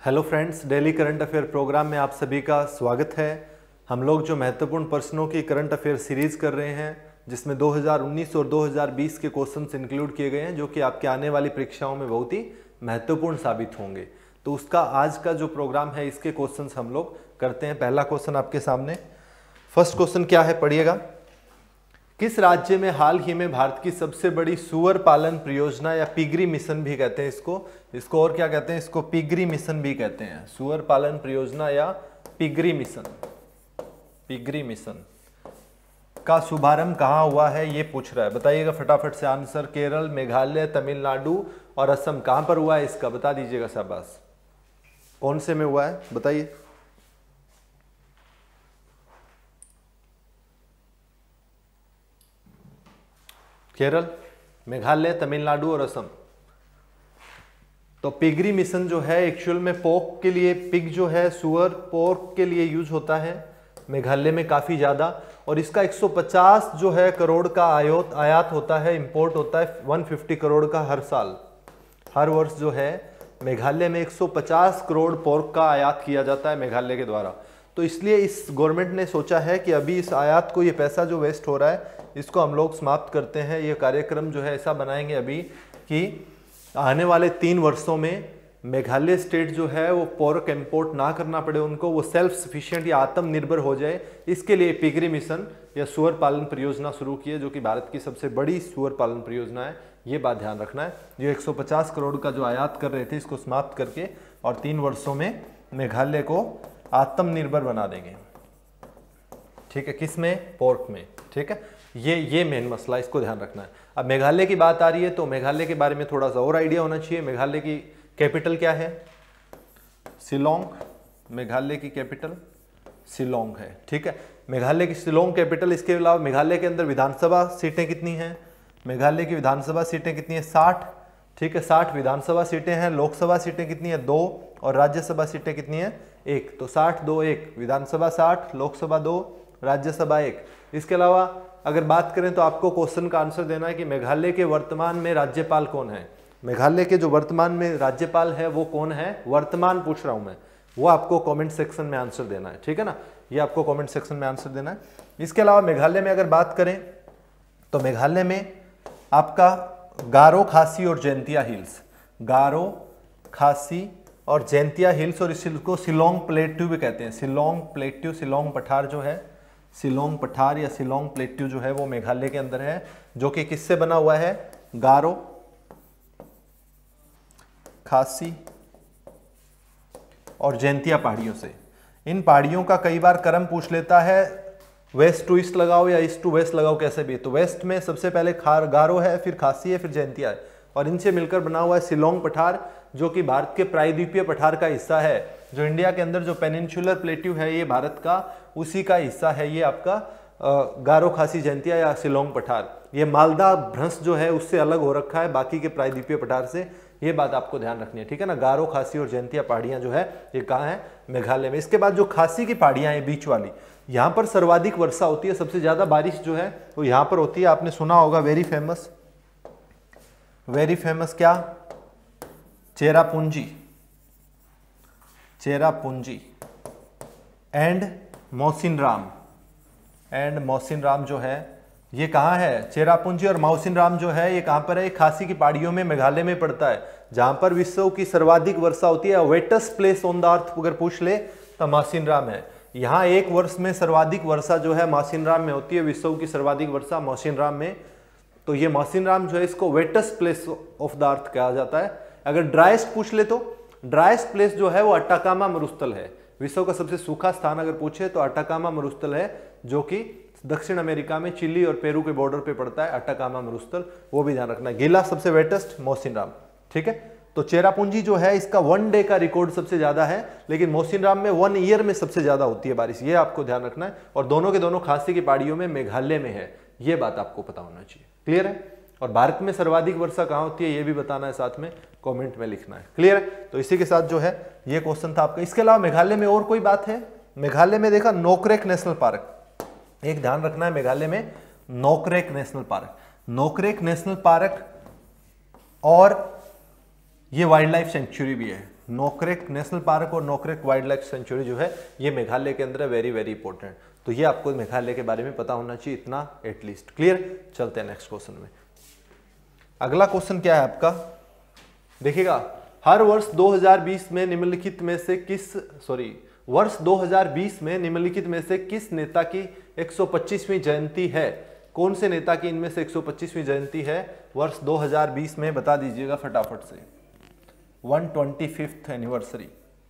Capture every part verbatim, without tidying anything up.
Hello friends, daily current affair programme में आप सभी का स्वागत है। हम लोग जो महत्वपूर्ण प्रश्नों की करंट अफेयर सीरीज कर रहे हैं, जिसमें दो हज़ार उन्नीस और दो हज़ार बीस के क्वेश्चंस इंक्लूड किए गए हैं, जो कि आपके आने वाली परीक्षाओं में बहुत ही महत्वपूर्ण साबित होंगे। तो उसका आज का जो प्रोग्राम है, इसके क्वेश्चंस हम लोग करते हैं। पहला क्वेश्चन आपके सामने, फर्स्ट क्वेश्चन क्या है, पढ़िएगा। किस राज्य में हाल ही में भारत की सबसे बड़ी सुअर पालन परियोजना या पिगरी मिशन भी कहते हैं इसको इसको और क्या कहते हैं, इसको पिगरी मिशन भी कहते हैं। सुअर पालन परियोजना या पिगरी मिशन पिगरी मिशन का शुभारंभ कहाँ हुआ है, ये पूछ रहा है। बताइएगा फटाफट से आंसर। केरल, मेघालय, तमिलनाडु और असम, कहां पर हुआ है इसका बता दीजिएगा। शाबाश, कौन से में हुआ है बताइए। केरल, मेघालय, तमिलनाडु और असम। तो पिगरी मिशन जो है एक्चुअल में पोर्क के लिए, पिग जो है सुअर पोर्क के लिए यूज होता है मेघालय में काफी ज्यादा, और इसका एक सौ पचास जो है करोड़ का आयात आयात होता है, इंपोर्ट होता है एक सौ पचास करोड़ का हर साल। हर वर्ष जो है मेघालय में एक सौ पचास करोड़ पोर्क का आयात किया जाता है मेघालय के द्वारा। तो इसलिए इस गवर्नमेंट ने सोचा है कि अभी इस आयात को, ये पैसा जो वेस्ट हो रहा है, इसको हम लोग समाप्त करते हैं। ये कार्यक्रम जो है ऐसा बनाएंगे अभी कि आने वाले तीन वर्षों में मेघालय स्टेट जो है वो पोर्क इंपोर्ट ना करना पड़े उनको, वो सेल्फ सफिशिएंट या आत्मनिर्भर हो जाए। इसके लिए पिगरी मिशन या सुअर पालन परियोजना शुरू की है, जो कि भारत की सबसे बड़ी सुअर पालन परियोजना है। ये बात ध्यान रखना है। जो एक सौ पचास करोड़ का जो आयात कर रहे थे, इसको समाप्त करके और तीन वर्षों में मेघालय को आत्मनिर्भर बना देंगे। ठीक है, किसमें? पोर्क में। ठीक है, ये ये मेन मसला, इसको ध्यान रखना है। अब मेघालय की बात आ रही है, तो मेघालय के बारे में थोड़ा सा और आइडिया होना चाहिए। मेघालय की कैपिटल क्या है? शिलोंग। मेघालय की कैपिटल शिलोंग है। ठीक है, मेघालय की शिलोंग कैपिटल। इसके अलावा मेघालय के अंदर विधानसभा सीटें कितनी हैं? मेघालय की विधानसभा सीटें कितनी है? साठ। ठीक है, साठ विधानसभा सीटें हैं। लोकसभा सीटें कितनी है? दो। और राज्यसभा सीटें कितनी है? एक। तो साठ दो एक, विधानसभा साठ, लोकसभा दो, राज्यसभा एक। इसके अलावा अगर बात करें तो आपको क्वेश्चन का आंसर देना है कि मेघालय के वर्तमान में राज्यपाल कौन है। मेघालय के जो वर्तमान में राज्यपाल है वो कौन है, वर्तमान पूछ रहा हूं मैं, वो आपको कमेंट सेक्शन में आंसर देना है। ठीक है ना, ये आपको कमेंट सेक्शन में आंसर देना है। इसके अलावा मेघालय में अगर बात करें तो मेघालय में आपका गारो, खासी और जैंतिया हिल्स, गारो, खासी और जैंतिया हिल्स, और इसको शिलोंग प्लेट्यू भी कहते हैं। शिलोंग प्लेट्यू, शिलोंग पठार जो है, शिलोंग पठार या शिलोंग प्लेट्यू जो है वो मेघालय के अंदर है, जो कि किससे बना हुआ है? गारो, खासी और जैंतिया पहाड़ियों से। इन पहाड़ियों का कई बार क्रम पूछ लेता है, वेस्ट टू ईस्ट लगाओ या ईस्ट टू वेस्ट लगाओ, कैसे भी। तो वेस्ट में सबसे पहले खार गारो है, फिर खासी है, फिर जैंतिया है, और इनसे मिलकर बना हुआ है शिलोंग पठार, जो कि भारत के प्रायद्वीपीय पठार का हिस्सा है। जो इंडिया के अंदर जो पेनिनसुलर प्लेट्यू है, ये भारत का उसी का हिस्सा है। ये आपका गारो, खासी, जैंतिया या शिलोंग पठार। ये मालदा भ्रंश जो है उससे अलग हो रखा है बाकी के प्रायद्वीपीय पठार से। ये बात आपको ध्यान रखनी है। ठीक है ना, गारो, खासी और जैंतिया पहाड़ियां जो है ये कहाँ है? मेघालय में। इसके बाद जो खासी की पहाड़ियां हैं बीच वाली, यहाँ पर सर्वाधिक वर्षा होती है। सबसे ज्यादा बारिश जो है वो यहाँ पर होती है। आपने सुना होगा वेरी फेमस, वेरी फेमस क्या? चेरापूंजी, चेरापूंजी एंड मौसिनराम। एंड मौसिनराम जो है ये कहाँ है? चेरापूंजी और मौसिनराम जो है ये कहाँ पर है? खासी की पहाड़ियों में, मेघालय में पड़ता है, जहां पर विश्व की सर्वाधिक वर्षा होती है। Wettest place on the earth अगर पूछ ले तो मौसिनराम है। यहाँ एक वर्ष में सर्वाधिक वर्षा जो है मौसिनराम में होती है, विश्व की सर्वाधिक वर्षा मौसिनराम में। तो ये मौसिनराम जो है इसको wettest place of the earth कहा जाता है। अगर ड्राइस्ट पूछ ले तो ड्राइस्ट प्लेस जो है वो अटाकामा मरुस्थल है। विश्व का सबसे सूखा स्थान अगर पूछे तो अटाकामा मरुस्थल है, जो कि दक्षिण अमेरिका में चिली और पेरू के बॉर्डर पे पड़ता है अटाकामा मरुस्थल, वो भी ध्यान रखना है। गीला सबसे वेटेस्ट, मौसिनराम। ठीक है, तो चेरापूंजी जो है इसका वन डे का रिकॉर्ड सबसे ज्यादा है, लेकिन मौसिनराम में वन ईयर में सबसे ज्यादा होती है बारिश। ये आपको ध्यान रखना है। और दोनों के दोनों खासी की पहाड़ियों में मेघालय में है, ये बात आपको पता होना चाहिए। क्लियर है? और भारत में सर्वाधिक वर्षा कहाँ होती है ये भी बताना है, साथ में कमेंट में लिखना है। क्लियर है? तो इसी के साथ जो है ये क्वेश्चन था आपका। इसके अलावा मेघालय में और कोई बात है? मेघालय में देखा नोकरेक नेशनल पार्क, एक ध्यान रखना है, मेघालय में Nokrek national park, Nokrek national park और ये वाइल्ड लाइफ सेंचुरी भी है। नोकरेक नेशनल पार्क और नोकरेक वाइल्ड लाइफ सेंचुरी जो है ये मेघालय के अंदर है, वेरी वेरी इंपॉर्टेंट। तो ये आपको मेघालय के बारे में पता होना चाहिए इतना एटलीस्ट। क्लियर, चलते हैं नेक्स्ट क्वेश्चन में। अगला क्वेश्चन क्या है आपका, देखिएगा, हर वर्ष दो हज़ार बीस में निम्नलिखित में से किस सॉरी वर्ष दो हज़ार बीस में निम्नलिखित में से किस नेता की एक सौ पच्चीसवीं जयंती है? कौन से नेता की इनमें से एक सौ पच्चीसवीं जयंती है वर्ष दो हज़ार बीस में, बता दीजिएगा फटाफट से। एक सौ पच्चीसवीं एनिवर्सरी।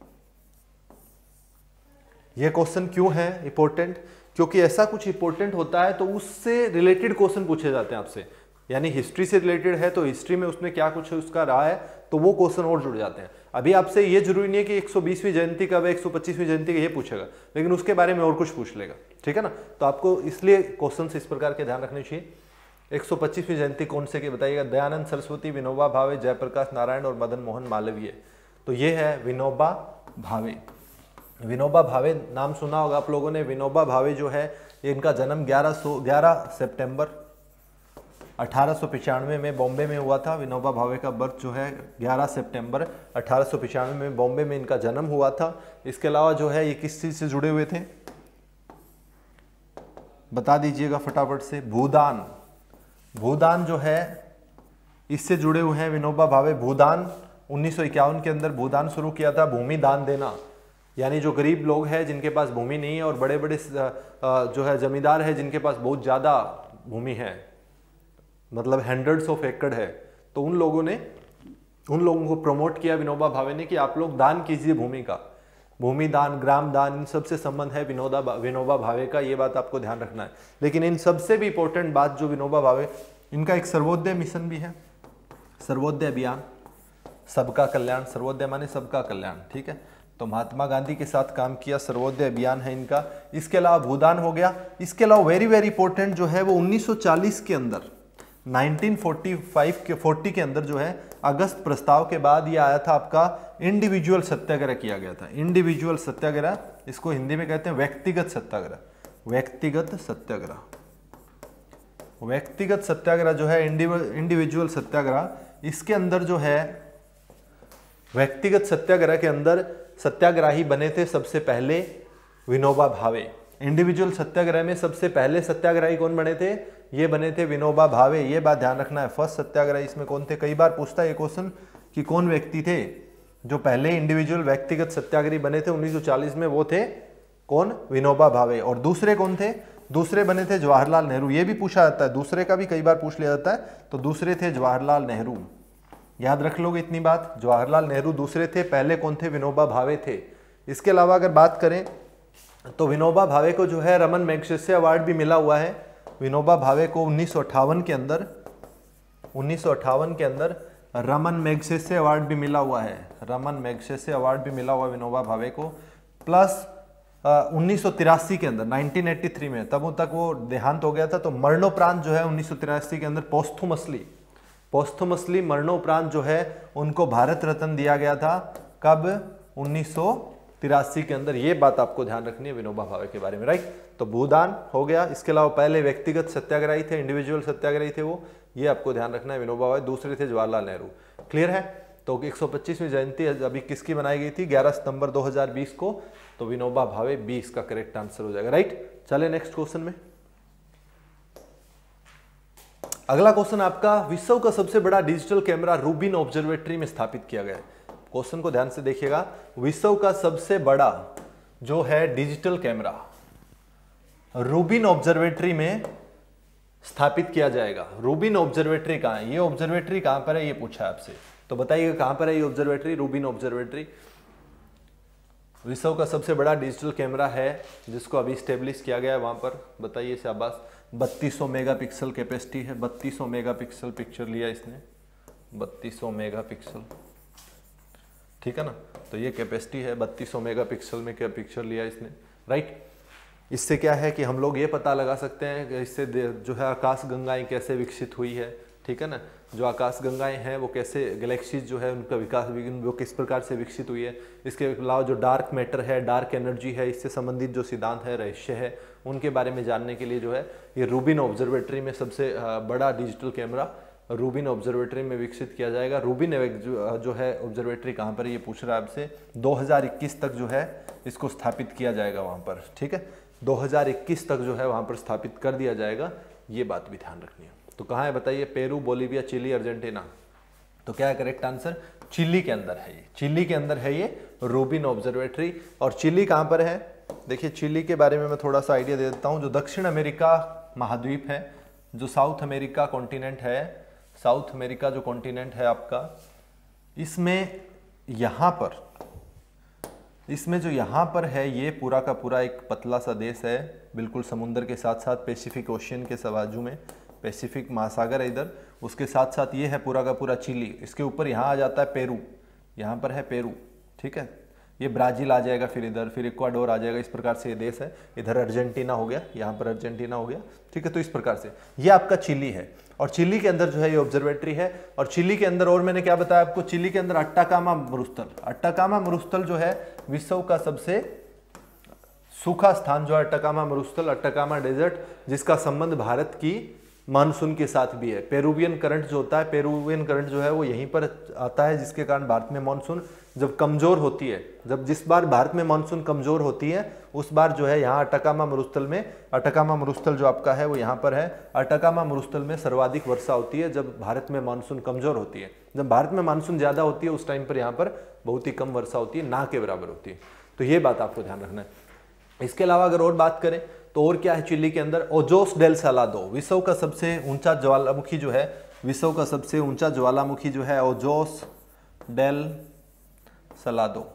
यह क्वेश्चन क्यों है इंपॉर्टेंट? क्योंकि ऐसा कुछ इंपॉर्टेंट होता है तो उससे रिलेटेड क्वेश्चन पूछे जाते हैं आपसे। यानी हिस्ट्री से रिलेटेड है तो हिस्ट्री में उसने क्या कुछ उसका रहा है तो वो क्वेश्चन और जुड़ जाते हैं। अभी आपसे ये जरूरी नहीं है कि एक सौ बीसवीं जयंती कब है, एक सौ पच्चीसवीं जयंती का ये पूछेगा, लेकिन उसके बारे में और कुछ पूछ लेगा, ठीक है ना। तो आपको इसलिए क्वेश्चन इस प्रकार के ध्यान रखने चाहिए। एक सौ पच्चीसवीं जयंती कौन से की बताइएगा? दयानंद सरस्वती, विनोबा भावे, जयप्रकाश नारायण और मदन मोहन मालवीय। तो ये है विनोबा भावे। विनोबा भावे नाम सुना होगा आप लोगों ने। विनोबा भावे जो है इनका जन्म ग्यारह सौ ग्यारह सितंबर अठारह सौ पिचानवे में बॉम्बे में हुआ था। विनोबा भावे का बर्थ जो है ग्यारह सितंबर अठारह सौ पिचानवे में बॉम्बे में इनका जन्म हुआ था। इसके अलावा जो है ये किस चीज से जुड़े हुए थे बता दीजिएगा फटाफट से? भूदान। भूदान जो है इससे जुड़े हुए हैं विनोबा भावे। भूदान उन्नीस सौ इक्यावन के अंदर भूदान शुरू किया था, भूमि दान देना। यानी जो गरीब लोग हैं जिनके पास भूमि नहीं है और बड़े बड़े जो है जमींदार है जिनके पास बहुत ज़्यादा भूमि है, मतलब हंड्रेड्स ऑफ एकड़ है, तो उन लोगों ने उन लोगों को प्रमोट किया विनोबा भावे ने कि आप लोग दान कीजिए भूमि का। भूमि दान, ग्राम दान, इन सबसे संबंध है विनोदा विनोबा भावे का, ये बात आपको ध्यान रखना है। लेकिन इन सबसे भी इंपॉर्टेंट बात जो विनोबा भावे, इनका एक सर्वोदय मिशन भी है, सर्वोदय अभियान, सबका कल्याण। सर्वोदय माने सबका कल्याण, ठीक है। तो महात्मा गांधी के साथ काम किया, सर्वोदय अभियान है इनका। इसके अलावा भूदान हो गया। इसके अलावा वेरी वेरी इंपॉर्टेंट जो है वो उन्नीस सौ चालीस के अंदर उन्नीस सौ पैंतालीस के चालीस के अंदर जो है अगस्त प्रस्ताव के बाद ये आया था आपका इंडिविजुअल सत्याग्रह किया गया था। इंडिविजुअल सत्याग्रह, इसको हिंदी में कहते हैं व्यक्तिगत सत्याग्रह। व्यक्तिगत सत्याग्रह, व्यक्तिगत सत्याग्रह जो है इंडिविजुअल सत्याग्रह, इसके अंदर जो है व्यक्तिगत सत्याग्रह के अंदर सत्याग्रही बने थे सबसे पहले विनोबा भावे। इंडिविजुअल सत्याग्रह में सबसे पहले सत्याग्रही कौन बने थे? ये बने थे विनोबा भावे। ये बात ध्यान रखना है। फर्स्ट सत्याग्रही इसमें कौन थे? कई बार पूछता है ये क्वेश्चन कि कौन व्यक्ति थे जो पहले इंडिविजुअल व्यक्तिगत सत्याग्रही बने थे उन्नीस सौ चालीस में? वो थे कौन? विनोबा भावे। और दूसरे कौन थे? दूसरे बने थे जवाहरलाल नेहरू। ये भी पूछा जाता है, दूसरे का भी कई बार पूछ लिया जाता है। तो दूसरे थे जवाहरलाल नेहरू, याद रख लोगे इतनी बात। जवाहरलाल नेहरू दूसरे थे, पहले कौन थे? विनोबा भावे थे। इसके अलावा अगर बात करें तो विनोबा भावे को जो है रमन मैग्सेसे अवार्ड भी मिला हुआ है। विनोबा भावे को उन्नीस सौ अट्ठावन के अंदर उन्नीस सौ अट्ठावन के अंदर रमन मैग्सेसे अवार्ड भी मिला हुआ है। रमन मैग्सेसे अवार्ड भी मिला हुआ विनोबा भावे को। प्लस उन्नीस सौ तिरासी के अंदर उन्नीस सौ तिरासी में, तब तक वो देहांत हो गया था, तो मरणोपरांत जो है उन्नीस सौ तिरासी के अंदर पोस्थुमसली पोस्थुमसली मरणोपरांत जो है उनको भारत रत्न दिया गया था। कब? उन्नीस सौ तिरासी के अंदर। ये बात आपको ध्यान रखनी है विनोबा भावे के बारे में, राइट। तो भूदान हो गया। इसके अलावा पहले व्यक्तिगत सत्याग्रही थे, इंडिविजुअल सत्याग्रही थे वो, ये आपको ध्यान रखना है विनोबा भावे। दूसरे थे जवाहरलाल नेहरू। क्लियर है? तो एक सौ पच्चीसवीं जयंती अभी किसकी बनाई गई थी? ग्यारह सितंबर दो हज़ार बीस को। तो विनोबा भावे बीस का करेक्ट आंसर हो जाएगा, राइट। चले नेक्स्ट क्वेश्चन में। अगला क्वेश्चन आपका, विश्व का सबसे बड़ा डिजिटल कैमरा रूबिन ऑब्जर्वेटरी में स्थापित किया गया है। क्वेश्चन को ध्यान से देखिएगा। विश्व का सबसे बड़ा जो है डिजिटल कैमरा रूबिन ऑब्जर्वेटरी में स्थापित किया जाएगा। रूबिन ऑब्जर्वेटरी कहां है? ये ऑब्जर्वेटरी कहां पर है ये पूछा है आपसे, तो बताइएगा कहां पर है ये ऑब्जर्वेटरी? रूबिन ऑब्जर्वेटरी विश्व का सबसे बड़ा डिजिटल कैमरा है जिसको अभी स्टेब्लिश किया गया है वहां पर। बताइए शाबाश। बत्तीस सौ मेगापिक्सल कैपेसिटी है। बत्तीस सौ मेगापिक्सल पिक्चर लिया इसने, बत्तीस सौ मेगापिक्सल, ठीक है ना। तो ये कैपेसिटी है, बत्तीस सौ मेगापिक्सल में क्या पिक्चर लिया इसने, राइट। इससे क्या है कि हम लोग ये पता लगा सकते हैं कि इससे जो है आकाश गंगाएं कैसे विकसित हुई है, ठीक है ना। जो आकाश गंगाएं हैं वो कैसे, गैलेक्सीज जो है उनका विकास वो किस प्रकार से विकसित हुई है। इसके अलावा जो डार्क मैटर है, डार्क एनर्जी है, इससे संबंधित जो सिद्धांत है, रहस्य है, उनके बारे में जानने के लिए जो है ये रूबिन ऑब्जर्वेटरी में सबसे बड़ा डिजिटल कैमरा रूबिन ऑब्जर्वेटरी में विकसित किया जाएगा। रूबिन जो, जो है ऑब्जर्वेटरी कहाँ पर है ये पूछ रहा है आपसे। दो हज़ार इक्कीस तक जो है इसको स्थापित किया जाएगा वहाँ पर, ठीक है। दो हज़ार इक्कीस तक जो है वहाँ पर स्थापित कर दिया जाएगा, ये बात भी ध्यान रखनी है। तो कहाँ है बताइए? Peru, Bolivia, Chile, Argentina. तो क्या है करेक्ट आंसर? चिली के अंदर है ये, चिली के अंदर है ये रूबिन ऑब्जर्वेटरी। और चिली कहाँ पर है? देखिए चिली के बारे में मैं थोड़ा सा आइडिया दे देता हूँ। जो दक्षिण अमेरिका महाद्वीप है, जो साउथ अमेरिका कॉन्टिनेंट है, साउथ अमेरिका जो कॉन्टिनेंट है आपका, इसमें यहाँ पर, इसमें जो यहाँ पर है ये पूरा का पूरा एक पतला सा देश है, बिल्कुल समुद्र के साथ साथ पैसिफिक ओशियन के बाजू में, पैसिफिक महासागर है इधर, उसके साथ साथ ये है पूरा का पूरा चिली। इसके ऊपर यहाँ आ जाता है पेरू, यहाँ पर है पेरू, ठीक है। ये ब्राजील आ जाएगा, फिर इधर, फिर इक्वाडोर आ जाएगा। इस प्रकार से ये देश है। इधर अर्जेंटीना हो गया, यहाँ पर अर्जेंटीना हो गया, ठीक है। तो इस प्रकार से ये आपका चिली है। और चिली के अंदर जो है ये ऑब्जर्वेटरी है। और चिली के अंदर, और मैंने क्या बताया आपको, चिली के अंदर अट्टाकामा मरुस्थल, अट्टाकामा मरुस्थल जो है विश्व का सबसे सूखा स्थान जो है अट्टाकामा मरुस्थल, अट्टाकामा डेजर्ट, जिसका संबंध भारत की मानसून के साथ भी है। पेरुवियन करंट जो होता है, पेरुवियन करंट जो है वो यहीं पर आता है, जिसके कारण भारत में मानसून जब कमजोर होती है, जब जिस बार भारत में मानसून कमजोर होती है उस बार जो है यहाँ अट्टाकामा मरुस्थल में, अट्टाकामा मरुस्थल जो आपका है वो यहाँ पर है, अट्टाकामा मरुस्थल में सर्वाधिक वर्षा होती है जब भारत में मानसून कमजोर होती है। जब भारत में मानसून ज्यादा होती है उस टाइम पर यहाँ पर बहुत ही कम वर्षा होती है, ना के बराबर होती है। तो ये बात आपको ध्यान रखना है। इसके अलावा अगर और बात करें तो और क्या है चिली के अंदर? ओजोस डेल सालादो, विश्व का सबसे ऊंचा ज्वालामुखी जो है, विश्व का सबसे ऊंचा ज्वालामुखी जो है ओजोस डेल सालादो,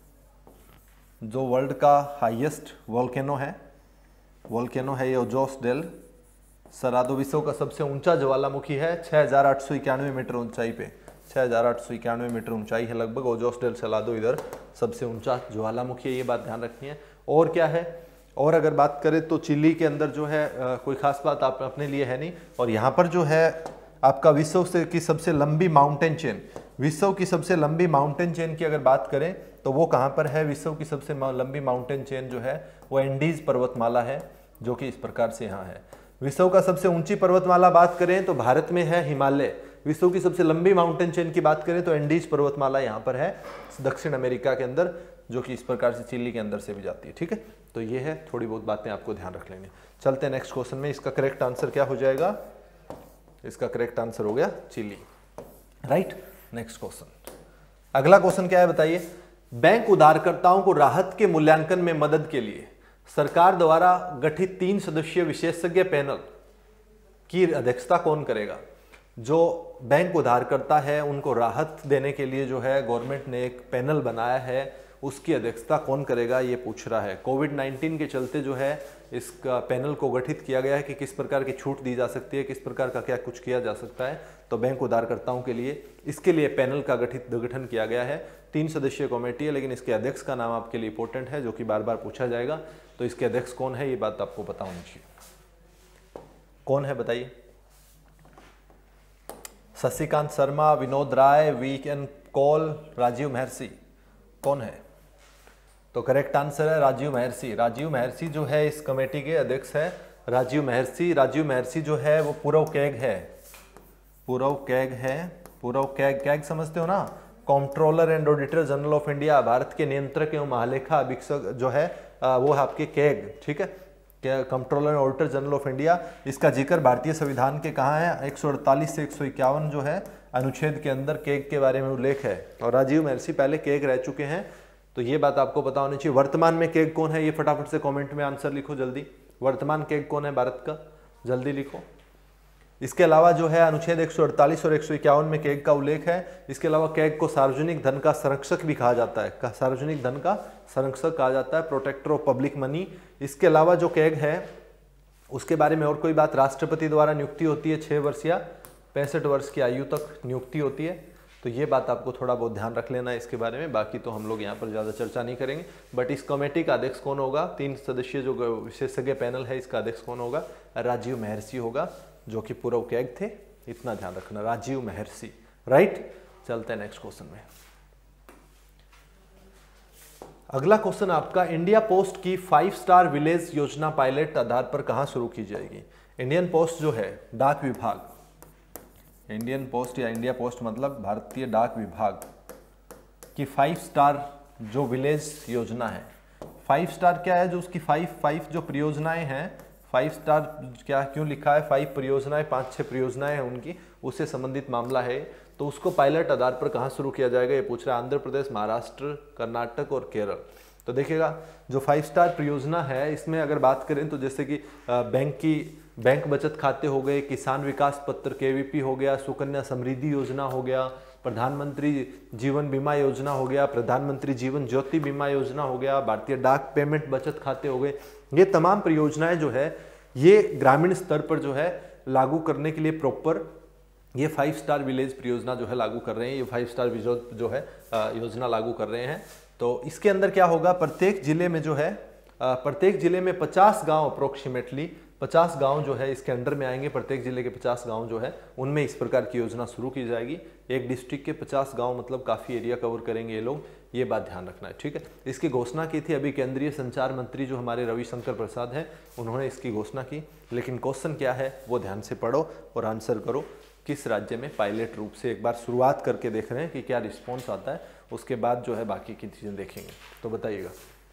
जो वर्ल्ड का हाईएस्ट वोल्केनो है, वोल्केनो है ये ओजोस डेल सालादो, विश्व का सबसे ऊंचा ज्वालामुखी है। छह हजार आठ सौ इक्यानवे मीटर ऊंचाई पे, छह हजार आठ सौ इक्यानवे मीटर ऊंचाई है लगभग। ओजोस डेल सालादो इधर सबसे ऊंचा ज्वालामुखी है, ये बात ध्यान रखनी है। और क्या है? और अगर बात करें तो चिली के अंदर जो है आ, कोई खास बात आप अपने लिए है नहीं। और यहाँ पर जो है आपका विश्व से की सबसे लंबी माउंटेन चेन, विश्व की सबसे लंबी माउंटेन चेन की अगर बात करें तो वो कहाँ पर है? विश्व की सबसे लंबी माउंटेन चेन जो है वो एंडीज पर्वतमाला है, जो कि इस प्रकार से यहाँ है। विश्व का सबसे ऊंची पर्वतमाला बात करें तो भारत में है हिमालय। विश्व की सबसे लंबी माउंटेन चेन की बात करें तो एंडीज पर्वतमाला यहाँ पर है दक्षिण अमेरिका के अंदर, जो कि इस प्रकार से चिली के अंदर से भी जाती है, ठीक है। तो ये है, थोड़ी बहुत बातें आपको ध्यान रख लेंगे। चलते हैं नेक्स्ट क्वेश्चन में। इसका करेक्ट आंसर क्या हो जाएगा? इसका करेक्ट आंसर हो गया चिली, राइट। नेक्स्ट क्वेश्चन, अगला क्वेश्चन क्या है बताइए? बैंक उधारकर्ताओं को राहत के मूल्यांकन में मदद के लिए सरकार द्वारा गठित तीन सदस्यीय विशेषज्ञ पैनल की अध्यक्षता कौन करेगा? जो बैंक उधारकर्ता है उनको राहत देने के लिए जो है गवर्नमेंट ने एक पैनल बनाया है, उसकी अध्यक्षता कौन करेगा ये पूछ रहा है। कोविड नाइन्टीन के चलते जो है इसका पैनल को गठित किया गया है कि किस प्रकार की छूट दी जा सकती है, किस प्रकार का क्या कुछ किया जा सकता है। तो बैंक उधारकर्ताओं के लिए इसके लिए पैनल का गठित गठन किया गया है। तीन सदस्यीय कमेटी है, लेकिन इसके अध्यक्ष का नाम आपके लिए इंपॉर्टेंट है, जो कि बार बार पूछा जाएगा। तो इसके अध्यक्ष कौन है ये बात आपको पता होनी चाहिए। कौन है बताइए? शशिकांत शर्मा, विनोद राय, वी एन कौल, राजीव महर्षि, कौन है? तो करेक्ट आंसर है राजीव महर्षि। राजीव महर्षि जो है इस कमेटी के अध्यक्ष है, राजीव महर्षि। राजीव महर्षि जो है वो पूर्व कैग है, पूर्व कैग है, पूर्व कैग, कैग समझते हो ना? Controller and auditor general of India, Bharat के नियंत्रक एवं महालेखा अधीक्षक जो है वो है आपके कैग, ठीक है। Controller and auditor general of India, इसका जिक्र भारतीय संविधान के कहाँ है? एक सौ अड़तालीस से एक सौ इक्यावन जो है अनुच्छेद के अंदर कैग के बारे में उल्लेख है। और राजीव महर्षि पहले कैग रह चुके हैं, तो ये बात आपको पता होनी चाहिए। वर्तमान में कैग कौन है ये फटाफट से कमेंट में आंसर लिखो जल्दी। वर्तमान कैग कौन है भारत का? जल्दी लिखो। इसके अलावा जो है अनुच्छेद एक सौ अड़तालीस और एक सौ इक्यावन में कैग का उल्लेख है। इसके अलावा कैग को सार्वजनिक धन का संरक्षक भी कहा जाता है, सार्वजनिक धन का संरक्षक कहा जाता है, प्रोटेक्टर ऑफ पब्लिक मनी। इसके अलावा जो कैग है उसके बारे में और कोई बात, राष्ट्रपति द्वारा नियुक्ति होती है, छह वर्ष या पैंसठ वर्ष की आयु तक नियुक्ति होती है। तो ये बात आपको थोड़ा बहुत ध्यान रख लेना है इसके बारे में। बाकी तो हम लोग यहाँ पर ज़्यादा चर्चा नहीं करेंगे। बट इस कमेटी का अध्यक्ष कौन होगा? तीन सदस्यीय जो विशेषज्ञ पैनल है इसका अध्यक्ष कौन होगा? राजीव महर्षि होगा, जो कि पूर्व कैग थे। इतना ध्यान रखना, राजीव महर्षि, राइट। चलते हैं नेक्स्ट क्वेश्चन में। अगला क्वेश्चन आपका, इंडिया पोस्ट की फाइव स्टार विलेज योजना पायलट आधार पर कहां शुरू की जाएगी? इंडियन पोस्ट जो है डाक विभाग, इंडियन पोस्ट या इंडिया पोस्ट मतलब भारतीय डाक विभाग की फाइव स्टार जो विलेज योजना है। फाइव स्टार क्या है, जो उसकी फाइव फाइव जो परियोजनाएं हैं, फाइव स्टार क्या क्यों लिखा है, फाइव परियोजनाएं, पांच छह परियोजनाएं हैं उनकी, उससे संबंधित मामला है। तो उसको पायलट आधार पर कहाँ शुरू किया जाएगा ये पूछ रहा है, आंध्र प्रदेश, महाराष्ट्र, कर्नाटक और केरल। तो देखिएगा जो फाइव स्टार परियोजना है इसमें अगर बात करें तो जैसे कि बैंक की बैंक बचत खाते हो गए, किसान विकास पत्र केवीपी हो गया, सुकन्या समृद्धि योजना हो गया, प्रधानमंत्री जीवन बीमा योजना हो गया, प्रधानमंत्री जीवन ज्योति बीमा योजना हो गया, भारतीय डाक पेमेंट बचत खाते हो गए। ये तमाम परियोजनाएं जो है ये ग्रामीण स्तर पर जो है लागू करने के लिए प्रॉपर ये फाइव स्टार विलेज परियोजना जो है लागू कर रहे हैं, ये फाइव स्टार जो है योजना लागू कर रहे हैं। तो इसके अंदर क्या होगा, प्रत्येक जिले में जो है प्रत्येक जिले में पचास गांव अप्रोक्सीमेटली पचास गांव जो है इसके अंडर में आएंगे। प्रत्येक जिले के पचास गांव जो है उनमें इस प्रकार की योजना शुरू की जाएगी। एक डिस्ट्रिक्ट के पचास गांव मतलब काफ़ी एरिया कवर करेंगे ये लोग, ये बात ध्यान रखना है, ठीक है। इसकी घोषणा की थी अभी केंद्रीय संचार मंत्री जो हमारे रविशंकर प्रसाद हैं, उन्होंने इसकी घोषणा की। लेकिन क्वेश्चन क्या है वो ध्यान से पढ़ो और आंसर करो। किस राज्य में पायलट रूप से एक बार शुरुआत करके देख रहे हैं कि क्या रिस्पॉन्स आता है, उसके बाद जो है बाकी की चीज़ें देखेंगे। तो बताइएगा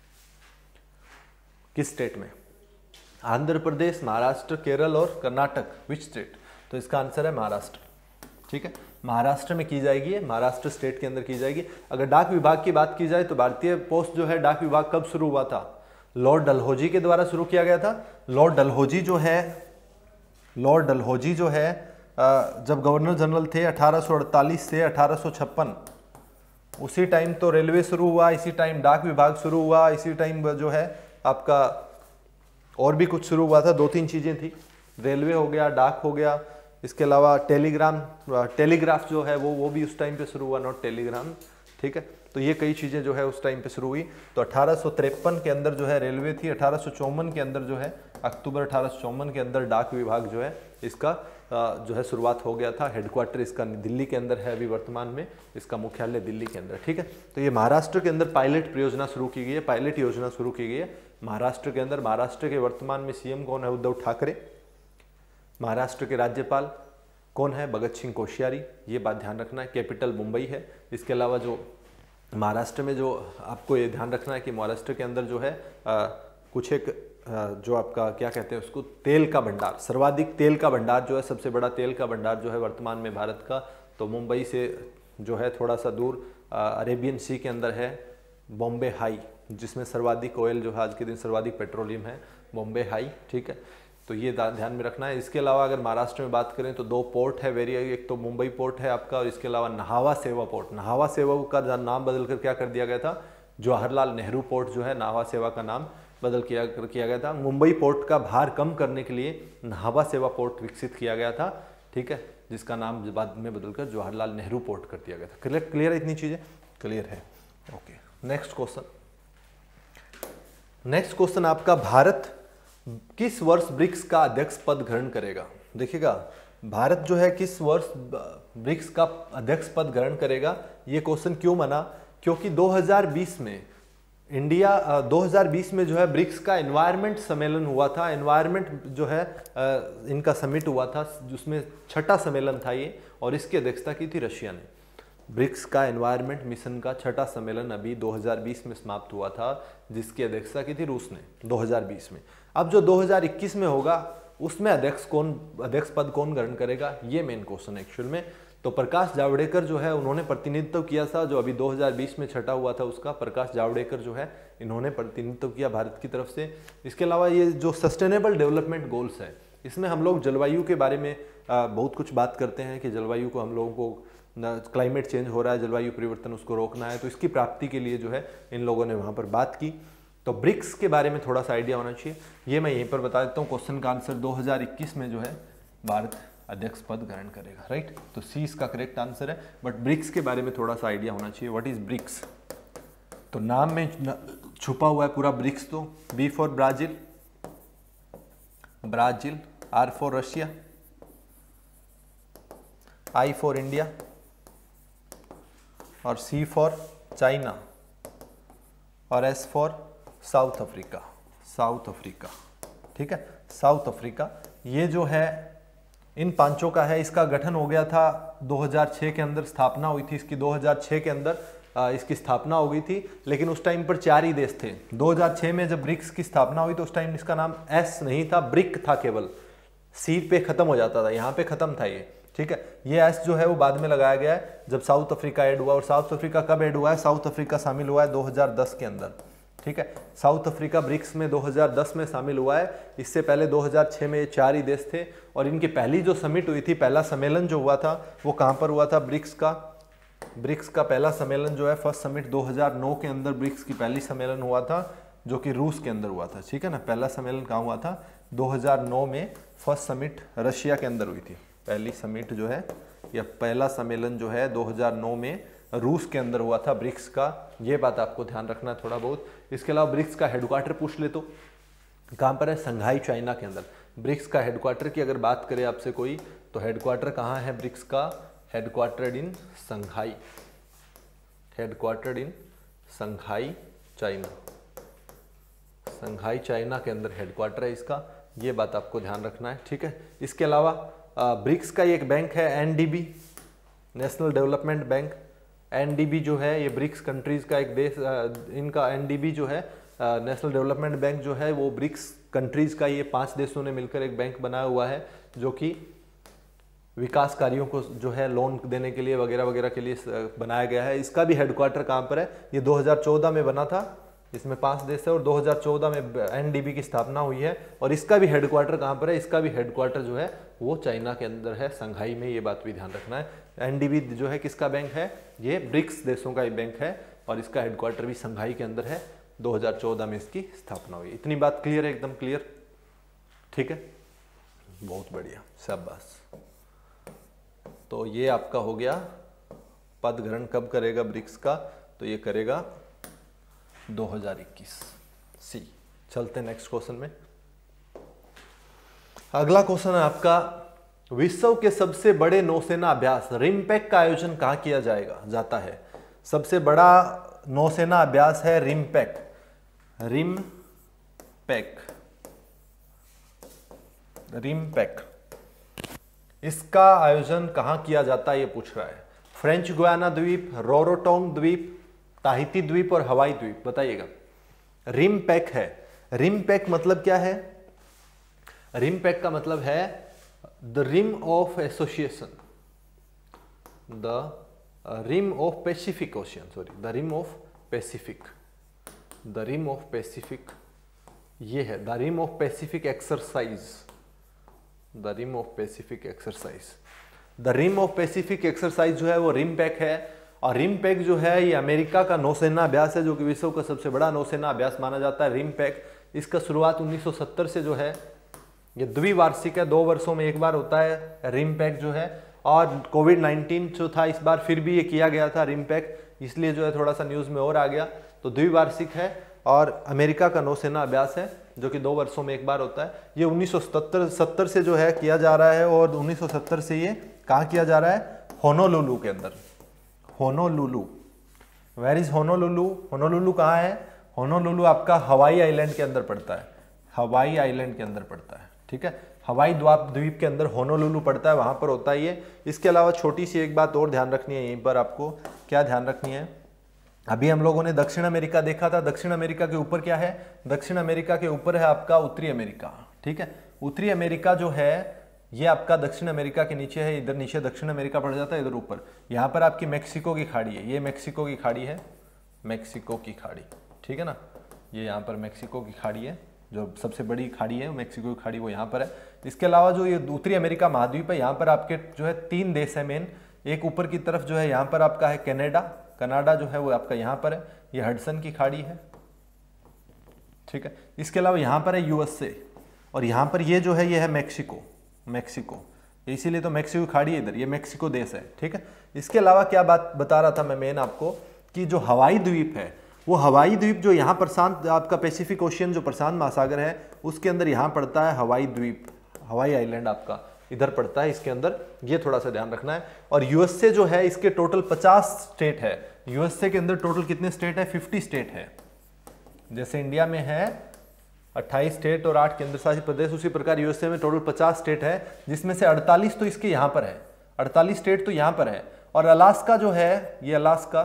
किस स्टेट में, आंध्र प्रदेश, महाराष्ट्र, केरल और कर्नाटक, विच स्टेट? तो इसका आंसर है महाराष्ट्र, ठीक है। महाराष्ट्र में की जाएगी, महाराष्ट्र स्टेट के अंदर की जाएगी। अगर डाक विभाग की बात की जाए तो भारतीय पोस्ट जो है डाक विभाग कब शुरू हुआ था? लॉर्ड डलहौजी के द्वारा शुरू किया गया था। लॉर्ड डलहौजी जो है लॉर्ड डलहौजी जो है जब गवर्नर जनरल थे अठारह सौ अड़तालीस से अठारह सौ छप्पन, उसी टाइम तो रेलवे शुरू हुआ, इसी टाइम डाक विभाग शुरू हुआ, इसी टाइम जो है आपका और भी कुछ शुरू हुआ था। दो तीन चीज़ें थी, रेलवे हो गया, डाक हो गया, इसके अलावा टेलीग्राम टेलीग्राफ जो है वो वो भी उस टाइम पे शुरू हुआ, नॉट टेलीग्राम, ठीक है। तो ये कई चीज़ें जो है उस टाइम पे शुरू हुई। तो अठारह सौ तिरपन के अंदर जो है रेलवे थी, अठारह सौ चौवन के अंदर जो है अक्टूबर अठारह सौ चौवन के अंदर डाक विभाग जो है इसका जो है शुरुआत हो गया था। हेडक्वार्टर इसका दिल्ली के अंदर है अभी वर्तमान में, इसका मुख्यालय दिल्ली के अंदर, ठीक है। तो ये महाराष्ट्र के अंदर पायलट परियोजना शुरू की गई है, पायलट योजना शुरू की गई है महाराष्ट्र के अंदर। महाराष्ट्र के वर्तमान में सीएम कौन है? उद्धव ठाकरे। महाराष्ट्र के राज्यपाल कौन है? भगत सिंह कोश्यारी, ये बात ध्यान रखना है। कैपिटल मुंबई है। इसके अलावा जो महाराष्ट्र में जो आपको ये ध्यान रखना है कि महाराष्ट्र के अंदर जो है आ, कुछ एक आ, जो आपका क्या कहते हैं उसको, तेल का भंडार, सर्वाधिक तेल का भंडार जो है, सबसे बड़ा तेल का भंडार जो है वर्तमान में भारत का, तो मुंबई से जो है थोड़ा सा दूर अरेबियन सी के अंदर है बॉम्बे हाई, जिसमें सर्वाधिक ऑयल जो है आज के दिन सर्वाधिक पेट्रोलियम है, बॉम्बे हाई, ठीक है। तो ये ध्यान में रखना है। इसके अलावा अगर महाराष्ट्र में बात करें तो दो पोर्ट है वेरी, एक तो मुंबई पोर्ट है आपका, और इसके अलावा नाहवा सेवा पोर्ट। नाहवा सेवा का नाम बदलकर क्या कर दिया गया था? जवाहरलाल नेहरू पोर्ट जो है, नाहवा सेवा का नाम बदल किया किया गया था। मुंबई पोर्ट का भार कम करने के लिए नाहवा सेवा पोर्ट विकसित किया गया था, ठीक है, जिसका नाम बाद में बदलकर जवाहरलाल नेहरू पोर्ट कर दिया गया था। क्लियर क्लियर है? इतनी चीजें क्लियर है, okay. Next question next question आपका, भारत किस वर्ष ब्रिक्स का अध्यक्ष पद ग्रहण करेगा? देखिएगा भारत जो है किस वर्ष ब्रिक्स का अध्यक्ष पद ग्रहण करेगा, ये क्वेश्चन क्यों बना? क्योंकि दो हज़ार बीस में इंडिया दो हज़ार बीस में जो है ब्रिक्स का एनवायरनमेंट सम्मेलन हुआ था। एनवायरनमेंट जो है इनका समिट हुआ था, जिसमें छठा सम्मेलन था ये, और इसकी अध्यक्षता की थी रशिया ने। ब्रिक्स का एनवायरनमेंट मिशन का छठा सम्मेलन अभी दो हज़ार बीस में समाप्त हुआ था, जिसकी अध्यक्षता की थी रूस ने दो हज़ार बीस में। अब जो दो हज़ार इक्कीस में होगा उसमें अध्यक्ष कौन अध्यक्ष पद कौन ग्रहण करेगा, ये मेन क्वेश्चन है एक्चुअल में। तो प्रकाश जावड़ेकर जो है उन्होंने प्रतिनिधित्व किया था, जो अभी दो हज़ार बीस में छठा हुआ था उसका, प्रकाश जावड़ेकर जो है इन्होंने प्रतिनिधित्व किया भारत की तरफ से। इसके अलावा ये जो सस्टेनेबल डेवलपमेंट गोल्स है, इसमें हम लोग जलवायु के बारे में बहुत कुछ बात करते हैं कि जलवायु को हम लोगों को, क्लाइमेट चेंज हो रहा है, जलवायु परिवर्तन, उसको रोकना है, तो इसकी प्राप्ति के लिए जो है इन लोगों ने वहाँ पर बात की। तो ब्रिक्स के बारे में थोड़ा सा आइडिया होना चाहिए, ये मैं यहीं पर बता देता हूँ। क्वेश्चन का आंसर दो हज़ार इक्कीस में जो है भारत अध्यक्ष पद ग्रहण करेगा, राइट। तो सी इसका करेक्ट आंसर है। बट ब्रिक्स के बारे में थोड़ा सा आइडिया होना चाहिए, व्हाट इज ब्रिक्स। तो नाम में छुपा हुआ है पूरा ब्रिक्स। तो B for Brazil, Brazil, R for Russia, I for India, और सी फॉर चाइना, और S for South Africa, South Africa, ठीक है, साउथ अफ्रीका। ये जो है इन पांचों का है। इसका गठन हो गया था दो हज़ार छह के अंदर, स्थापना हुई थी इसकी दो हज़ार छह के अंदर आ, इसकी स्थापना हो गई थी, लेकिन उस टाइम पर चार ही देश थे। दो हज़ार छह में जब ब्रिक्स की स्थापना हुई तो उस टाइम इसका नाम एस नहीं था, ब्रिक था, केवल सी पे खत्म हो जाता था, यहाँ पे खत्म था ये, ठीक है। ये एस जो है वो बाद में लगाया गया है जब साउथ अफ्रीका ऐड हुआ। और साउथ अफ्रीका कब ऐड हुआ है? साउथ अफ्रीका शामिल हुआ है दो हज़ार दस के अंदर, ठीक है। साउथ अफ्रीका ब्रिक्स में दो हज़ार दस में शामिल हुआ है। इससे पहले दो हज़ार छह में ये चार ही देश थे। और इनकी पहली जो समिट हुई थी, पहला सम्मेलन जो हुआ था वो कहाँ पर हुआ था? ब्रिक्स का ब्रिक्स का पहला सम्मेलन जो है, फर्स्ट समिट दो हज़ार नौ के अंदर ब्रिक्स की पहली सम्मेलन हुआ था, जो कि रूस के अंदर हुआ था, ठीक है ना। पहला सम्मेलन कहाँ हुआ था? दो हज़ार नौ में फर्स्ट समिट रशिया के अंदर हुई थी। पहली समिट जो है या पहला सम्मेलन जो है दो हज़ार नौ में रूस के अंदर हुआ था ब्रिक्स का। ये बात आपको ध्यान रखना है थोड़ा बहुत। इसके अलावा ब्रिक्स का हेडक्वार्टर पूछ ले तो कहाँ पर है? संघाई, चाइना के अंदर। ब्रिक्स का हेडक्वार्टर की अगर बात करे आपसे कोई, तो हेडक्वार्टर कहाँ है ब्रिक्स का? Headquartered in Shanghai, headquartered in Shanghai China, Shanghai China के अंदर हेडक्वार्टर है इसका। ये बात आपको ध्यान रखना है, ठीक है। इसके अलावा ब्रिक्स का एक बैंक है NDB, national development bank. NDB जो है ये ब्रिक्स कंट्रीज का एक देश, इनका एनडीबी जो है नेशनल डेवलपमेंट बैंक जो है वो ब्रिक्स कंट्रीज का, ये पांच देशों ने मिलकर एक बैंक बनाया हुआ है जो कि विकास कार्यों को जो है लोन देने के लिए वगैरह वगैरह के लिए बनाया गया है। इसका भी हेडक्वार्टर कहाँ पर है? ये दो हज़ार चौदह में बना था, इसमें पांच देश है और दो हज़ार चौदह में एनडीबी की स्थापना हुई है। और इसका भी हेडक्वार्टर कहाँ पर है? इसका भी हेडक्वार्टर जो है वो चाइना के अंदर है, संघाई में। ये बात भी ध्यान रखना है। एनडीबी जो है किसका बैंक है? ये ब्रिक्स देशों का ही बैंक है और इसका हेडक्वार्टर भी संघाई के अंदर है। दो हज़ार चौदह में इसकी स्थापना हुई। इतनी बात क्लियर है? एकदम क्लियर, ठीक है, बहुत बढ़िया, शाबाश। तो ये आपका हो गया। पद ग्रहण कब करेगा ब्रिक्स का? तो ये करेगा दो हज़ार इक्कीस, सी। चलते हैं नेक्स्ट क्वेश्चन में। अगला क्वेश्चन है आपका, विश्व के सबसे बड़े नौसेना अभ्यास रिमपैक का आयोजन कहां किया जाएगा जाता है? सबसे बड़ा नौसेना अभ्यास है रिमपैक, रिमपैक, रिमपैक। इसका आयोजन कहां किया जाता है ये पूछ रहा है। फ्रेंच गुयाना द्वीप, रोरोटोंग द्वीप, ताहिती द्वीप और हवाई द्वीप, बताइएगा। रिमपैक है। रिमपैक मतलब क्या है? रिमपैक का मतलब है the rim of association, the rim of Pacific ocean, sorry the rim of Pacific, the rim of Pacific, ये है the rim of Pacific exercise, the rim of Pacific exercise. The rim of Pacific exercise जो है वो RIMPAC है। और RIMPAC जो है ये अमेरिका का नौसेना अभ्यास है, जो कि विश्व का सबसे बड़ा नौसेना अभ्यास माना जाता है रिमपैक। इसका शुरुआत उन्नीस सौ सत्तर से जो है, ये द्विवार्षिक है, दो वर्षों में एक बार होता है रिमपैक जो है। और कोविड नाइन्टीन जो था इस बार फिर भी ये किया गया था रिमपैक, इसलिए जो है थोड़ा सा न्यूज़ में और आ गया। तो द्विवार्षिक है और अमेरिका का नौसेना अभ्यास है जो कि दो वर्षों में एक बार होता है। ये उन्नीस सौ सत्तर से जो है किया जा रहा है और उन्नीस सौ सत्तर से ये कहाँ किया जा रहा है? होनोलुलु के अंदर। Honolulu, where is Honolulu? Honolulu कहाँ है? होनोलुलु आपका हवाई आइलैंड के अंदर पड़ता है, हवाई आइलैंड के अंदर पड़ता है, ठीक है। हवाई द्वीप के अंदर होनोलुलु पड़ता है, वहां पर होता है ये। इसके अलावा छोटी सी एक बात और ध्यान रखनी है यहीं पर आपको। क्या ध्यान रखनी है? अभी हम लोगों ने दक्षिण अमेरिका देखा था। दक्षिण अमेरिका के ऊपर क्या है? दक्षिण अमेरिका के ऊपर है आपका उत्तरी अमेरिका, ठीक है। उत्तरी अमेरिका जो है ये आपका दक्षिण अमेरिका के नीचे है, इधर नीचे दक्षिण अमेरिका पड़ जाता है, इधर ऊपर। यहाँ पर आपकी मेक्सिको की खाड़ी है, ये मेक्सिको की खाड़ी है, मेक्सिको की खाड़ी, ठीक है ना। ये यहाँ पर मेक्सिको की खाड़ी है, जो सबसे बड़ी खाड़ी है मेक्सिको की खाड़ी, वो यहाँ पर है। इसके अलावा जो ये उत्तरी अमेरिका महाद्वीप है, यहाँ पर आपके जो है तीन देश है मेन। एक ऊपर की तरफ जो है यहाँ पर आपका है कनाडा, कनाडा जो है वो आपका यहाँ पर है, ये हडसन की खाड़ी है, ठीक है। इसके अलावा यहाँ पर है यूएसए और यहाँ पर ये जो है ये है मेक्सिको, मेक्सिको, इसीलिए तो मेक्सिको खाड़ी है इधर, ये मेक्सिको देश है, ठीक है। इसके अलावा क्या बात बता रहा था मैं मेन आपको, कि जो हवाई द्वीप है, वो हवाई द्वीप जो यहाँ प्रशांत आपका पैसिफिक ओशियन जो प्रशांत महासागर है उसके अंदर यहाँ पड़ता है हवाई द्वीप, हवाई आइलैंड आपका इधर पड़ता है इसके अंदर, ये थोड़ा सा ध्यान रखना है। और यूएसए जो है इसके टोटल पचास स्टेट है। यूएसए के अंदर टोटल कितने स्टेट है? पचास स्टेट है। जैसे इंडिया में है अट्ठाईस स्टेट और आठ केंद्र शासित प्रदेश। उसी प्रकार यूएसए में टोटल पचास स्टेट है, जिसमें से अड़तालीस तो इसके यहां पर है, अड़तालीस स्टेट तो यहां पर है। और अलास्का जो है, ये अलास्का,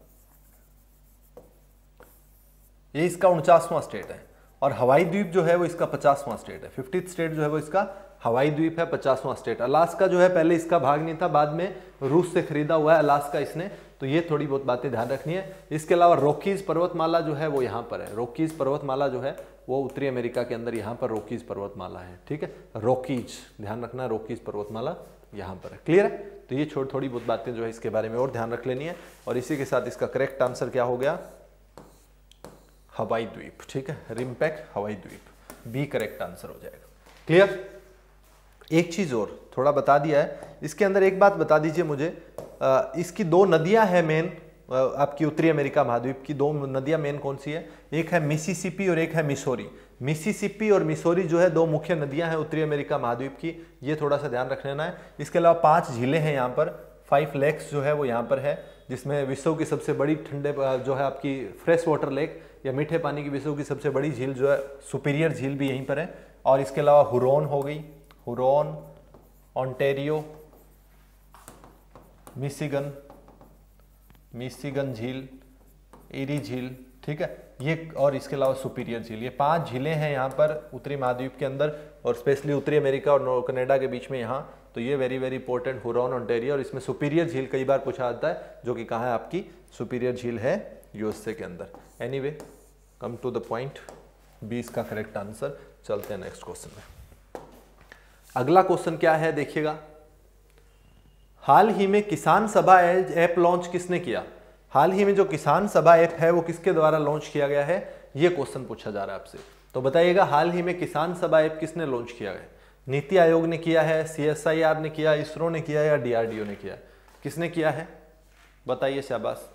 ये इसका उनचासवां स्टेट है। और हवाई द्वीप जो है वो इसका पचासवां स्टेट है। फिफ्टीथ स्टेट जो है वो इसका हवाई द्वीप है, पचासवां स्टेट। अलास्का जो है पहले इसका भाग नहीं था, बाद में रूस से खरीदा हुआ है अलास्का इसने, तो ये थोड़ी बहुत बातें ध्यान रखनी है। इसके अलावा रॉकीज पर्वतमाला जो है वो यहाँ पर है। रॉकीज पर्वतमाला जो है वो उत्तरी अमेरिका के अंदर यहाँ पर रॉकीज पर्वतमाला है, ठीक है। रॉकीज ध्यान रखना, रॉकीज पर्वतमाला यहाँ पर है। क्लियर है? तो ये छोड़ थोड़ी बहुत बातें जो है इसके बारे में और ध्यान रख लेनी है। और इसी के साथ इसका करेक्ट आंसर क्या हो गया? हवाई द्वीप, ठीक है। रिम्पैक हवाई द्वीप, बी करेक्ट आंसर हो जाएगा। क्लियर? एक चीज और थोड़ा बता दिया है इसके अंदर, एक बात बता दीजिए मुझे, आ, इसकी दो नदियां हैं मेन, आपकी उत्तरी अमेरिका महाद्वीप की दो नदियां मेन कौन सी है? एक है मिसिसिपी और एक है मिसौरी। मिसिसिपी और मिसौरी जो है दो मुख्य नदियां हैं उत्तरी अमेरिका महाद्वीप की, ये थोड़ा सा ध्यान रख लेना है। इसके अलावा पांच झीलें हैं यहाँ पर, फाइव लेक्स जो है वो यहाँ पर है, जिसमें विश्व की सबसे बड़ी ठंडे जो है आपकी फ्रेश वाटर लेक या मीठे पानी की विश्व की सबसे बड़ी झील जो है सुपीरियर झील भी यहीं पर है। और इसके अलावा हुरोन हो गई, हुरोन, ओंटारियो, मिशिगन, मिशिगन झील, एरी झील, ठीक है ये, और इसके अलावा सुपीरियर झील। ये पांच झीलें हैं यहाँ पर उत्तरी महाद्वीप के अंदर, और स्पेशली उत्तरी अमेरिका और कनाडा के बीच में यहाँ। तो ये very very important, Huron, Ontario, और इसमें सुपीरियर झील कई बार पूछा जाता है, जो कि कहाँ है? आपकी सुपीरियर झील है यूएसए के अंदर। Anyway come to the point, B इसका करेक्ट आंसर। चलते हैं नेक्स्ट क्वेश्चन में। अगला क्वेश्चन क्या है देखिएगा, हाल ही में किसान सभा ऐप लॉन्च किसने किया? हाल ही में जो किसान सभा ऐप है वो किसके द्वारा लॉन्च किया गया है? ये क्वेश्चन पूछा जा रहा है आपसे। तो बताइएगा हाल ही में किसान सभा ऐप किसने लॉन्च किया है? नीति आयोग ने किया है, सीएसआईआर ने किया, इसरो ने किया या डीआरडीओ ने किया? किसने किया है बताइए, शाबाश।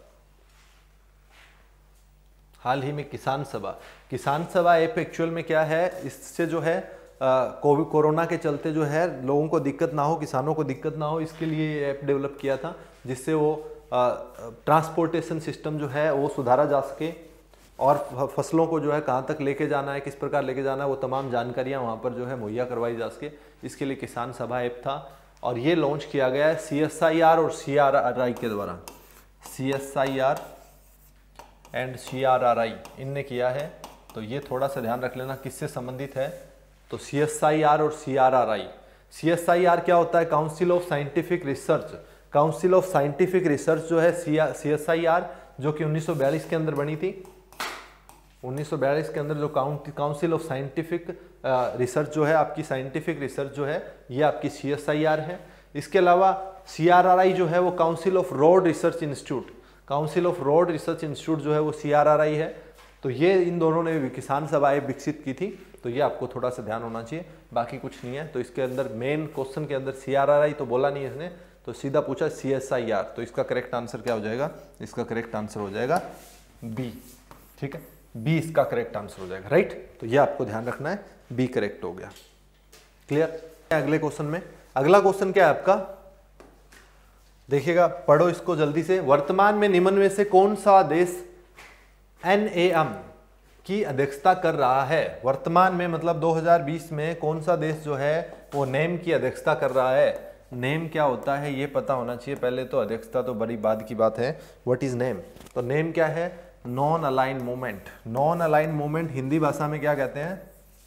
हाल ही में किसान सभा, किसान सभा ऐप एक्चुअल में क्या है, इससे जो है कोविड कोरोना के चलते जो है लोगों को दिक्कत ना हो, किसानों को दिक्कत ना हो, इसके लिए ये ऐप डेवलप किया था, जिससे वो ट्रांसपोर्टेशन सिस्टम जो है वो सुधारा जा सके, और फसलों को जो है कहाँ तक लेके जाना है, किस प्रकार लेके जाना है, वो तमाम जानकारियाँ वहाँ पर जो है मुहैया करवाई जा सके। इसके लिए किसान सभा ऐप था, और ये लॉन्च किया गया है सीएसआईआर और सीआरआरआई के द्वारा। सीएसआईआर एंड सीआरआरआई इनने किया है। तो ये थोड़ा सा ध्यान रख लेना किससे संबंधित है। तो सीएसआईआर और सीआरआरआई, सीएसआईआर क्या होता है? Council of scientific research. Council of scientific research जो है सीएसआईआर, जो कि उन्नीस सौ बयालीस के अंदर बनी थी। उन्नीस सौ बयालीस के अंदर जो काउंसिल ऑफ साइंटिफिक रिसर्च जो है, आपकी साइंटिफिक रिसर्च जो है, ये आपकी सीएसआईआर है। इसके अलावा सीआरआरआई जो है वो council of road research institute, council of road research institute जो है वो सीआरआरआई है। तो ये इन दोनों ने किसान सभा ऐप विकसित की थी, तो ये आपको थोड़ा सा ध्यान होना चाहिए, बाकी कुछ नहीं है। तो इसके अंदर मेन क्वेश्चन के अंदर सीआरआरआई तो बोला नहीं इसने, तो सीधा पूछा सीएसआईआर। तो इसका करेक्ट आंसर क्या हो जाएगा? इसका करेक्ट आंसर हो जाएगा बी, ठीक है, बी इसका करेक्ट आंसर हो जाएगा, राइट। तो ये आपको ध्यान रखना है, बी करेक्ट हो गया। क्लियर? अगले क्वेश्चन में, अगला क्वेश्चन क्या है आपका, देखिएगा, पढ़ो इसको जल्दी से। वर्तमान में निम्न में से कौन सा देश एनएएम की अध्यक्षता कर रहा है? वर्तमान में मतलब दो हज़ार बीस में कौन सा देश जो है वो नेम की अध्यक्षता कर रहा है? नेम क्या होता है ये पता होना चाहिए पहले तो, अध्यक्षता तो बड़ी बाद की बात है। What is name? तो नेम क्या है? Non align movement. Non align movement Hindi भाषा में क्या कहते हैं?